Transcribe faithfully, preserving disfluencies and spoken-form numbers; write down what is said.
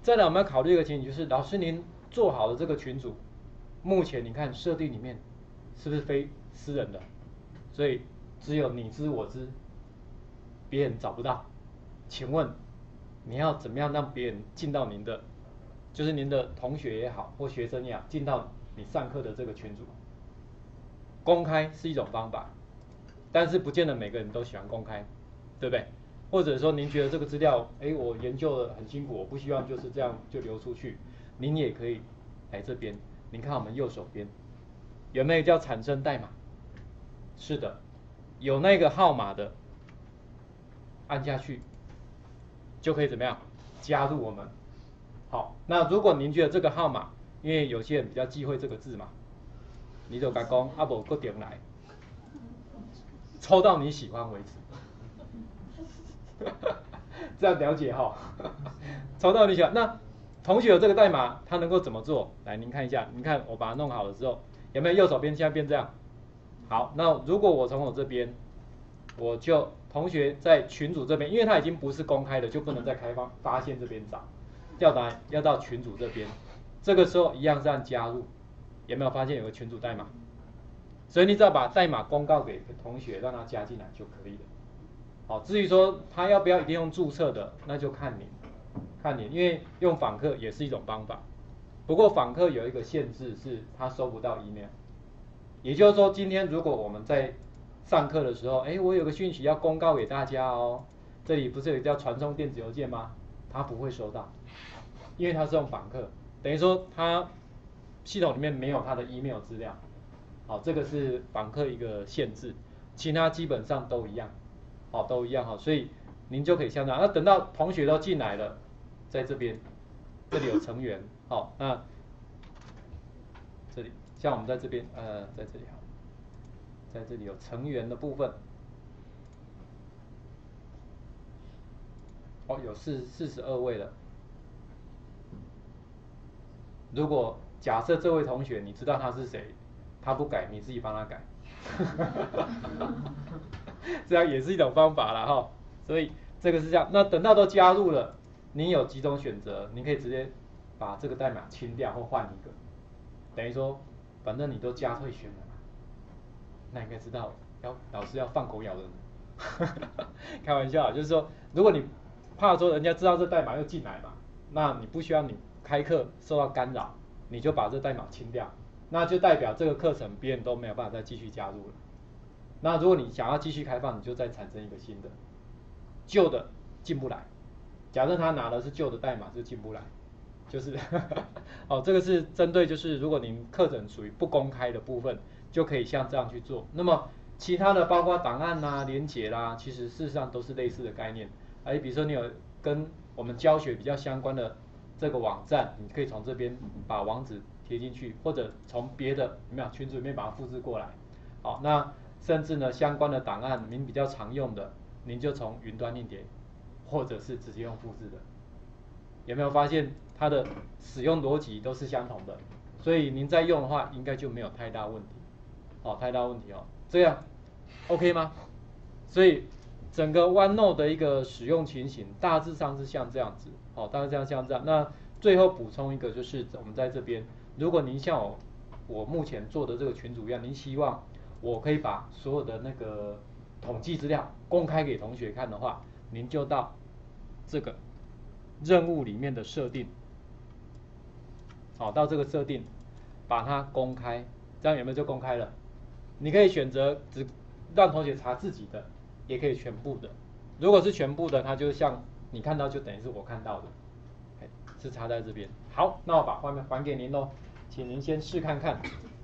再来我们要考虑一个情形，就是老师您做好的这个群组，目前你看设定里面是不是非私人的？所以只有你知我知，别人找不到。请问你要怎么样让别人进到您的，就是您的同学也好或学生也好，进到你上课的这个群组？公开是一种方法，但是不见得每个人都喜欢公开，对不对？或者说您觉得这个资料，哎，我研究的很辛苦，我不希望就是这样就流出去，您也可以来这边。您看我们右手边有没有叫产生代码？是的，有那个号码的，按下去就可以怎么样加入我们。好，那如果您觉得这个号码，因为有些人比较忌讳这个字嘛，你就甲讲啊，无固定来，抽到你喜欢为止。这样了解哈，抽到你喜欢。那同学有这个代码，他能够怎么做？来，您看一下，您看我把它弄好了之后，有没有右手边现在变这样？好，那如果我从我这边，我就同学在群组这边，因为它已经不是公开的，就不能在开放发现这边找，要到要到群组这边，这个时候一样是按加入，有没有发现有个群组代码？所以你只要把代码公告给同学，让他加进来就可以了。好，至于说他要不要一定用注册的，那就看你，看你，因为用访客也是一种方法。不过访客有一个限制，是他收不到 email。也就是说，今天如果我们在上课的时候，哎，我有个讯息要公告给大家哦，这里不是有一个叫传送电子邮件吗？他不会收到，因为他是用访客，等于说他系统里面没有他的 email 资料。好，这个是访客一个限制，其他基本上都一样。好，都一样哈，所以您就可以像这样。那等到同学都进来了，在这边，这里有成员，好，那这里像我们在这边，呃，在这里好，在这里有成员的部分，哦，有四四十二位了。如果假设这位同学你知道他是谁，他不改，你自己帮他改。这样也是一种方法啦哈，所以这个是这样。那等到都加入了，你有几种选择，你可以直接把这个代码清掉或换一个，等于说反正你都加退选了嘛，那你应该知道要老师要放狗咬人。开玩笑，就是说如果你怕说人家知道这代码又进来嘛，那你不需要你开课受到干扰，你就把这代码清掉，那就代表这个课程别人都没有办法再继续加入了。那如果你想要继续开放，你就再产生一个新的，旧的进不来。假设他拿的是旧的代码，就进不来，就是哦，这个是针对就是如果您课程属于不公开的部分，就可以像这样去做。那么其他的包括档案啦、连结啦，其实事实上都是类似的概念。哎，比如说你有跟我们教学比较相关的这个网站，你可以从这边把网址贴进去，或者从别的有没有群组里面把它复制过来。好，那甚至呢，相关的档案您比较常用的，您就从云端硬碟，或者是直接用复制的。有没有发现它的使用逻辑都是相同的？所以您在用的话，应该就没有太大问题。哦，太大问题哦，这样 OK 吗？所以整个 OneNote 的一个使用情形，大致上是像这样子。哦，大致上像这样。那最后补充一个，就是我们在这边，如果您像我我目前做的这个群组一样，您希望我可以把所有的那个统计资料公开给同学看的话，您就到这个任务里面的设定，好，到这个设定把它公开，这样有没有就公开了？你可以选择只让同学查自己的，也可以全部的。如果是全部的，它就像你看到就等于是我看到的，是插在这边。好，那我把画面还给您喽，请您先试看看。